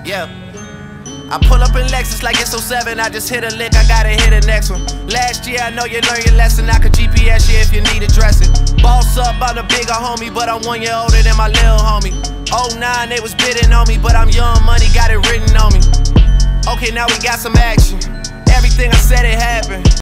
Yeah. I pull up in Lexus like it's 07. I just hit a lick, I gotta hit the next one. Last year I know you learned your lesson. I could GPS you if you need addressing. Boss up, I'm the bigger homie, but I'm 1 year older than my little homie. 09 they was bidding on me, but I'm young money, got it written on me. Okay, now we got some action. Everything I said it happened.